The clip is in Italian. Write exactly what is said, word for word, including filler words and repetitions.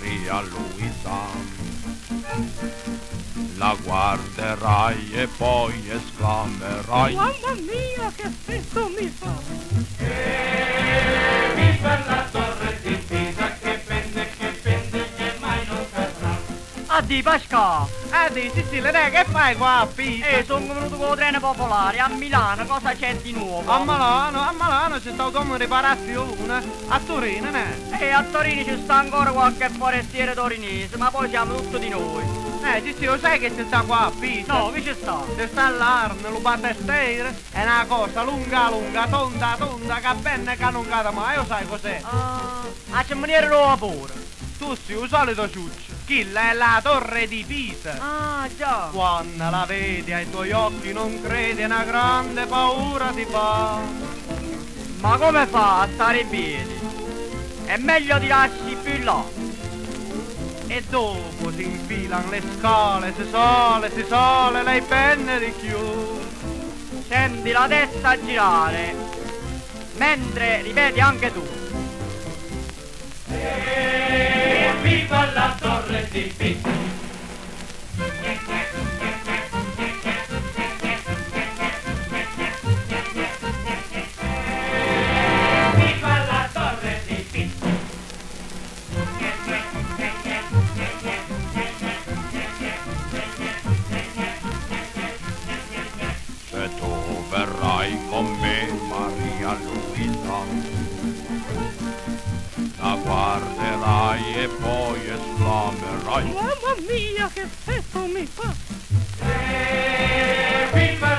Maria Luisa. La guarderai e poi esclamerai: mamma mia, che effetto mi fa! E viva la torre di Pisa, che pende, che pende, che mai non cadrà. Addio Pasqua! Addio Sicilia, dai, che fai qua a Pisa? Eh, sono venuto con il treno popolare a Milano, cosa c'è di nuovo? A Milano, a Milano c'è stato come riparazione, a Torino, ne? E a Torino ci sta ancora qualche forestiere torinese, ma poi siamo tutti di noi. Eh, Cicci, lo sai che ci sta qua a Pisa? No, che ci sta? Ci sta l'Arno, lo battestiere, è una cosa lunga lunga, tonda tonda, che bene che non cade mai, lo sai cos'è? Ah, a cemoniere nuova pure. Tu sei un solito ciuccio, quella è la torre di Pisa. Ah, già. Quando la vedi ai tuoi occhi non credi, una grande paura ti fa. Ma come fa a stare in piedi? È meglio tirarsi più là. E dopo si infilano le scale, si sale, si sale, lei penne di più. Senti la testa girare, mentre ripeti anche tu. E viva la torre di Pisa. Viva la torre di Pisa. Se tu verrai con me, Maria Luisa, la guarderai e poi esclamerai: Mamma mia, che effetto mi fa! E viva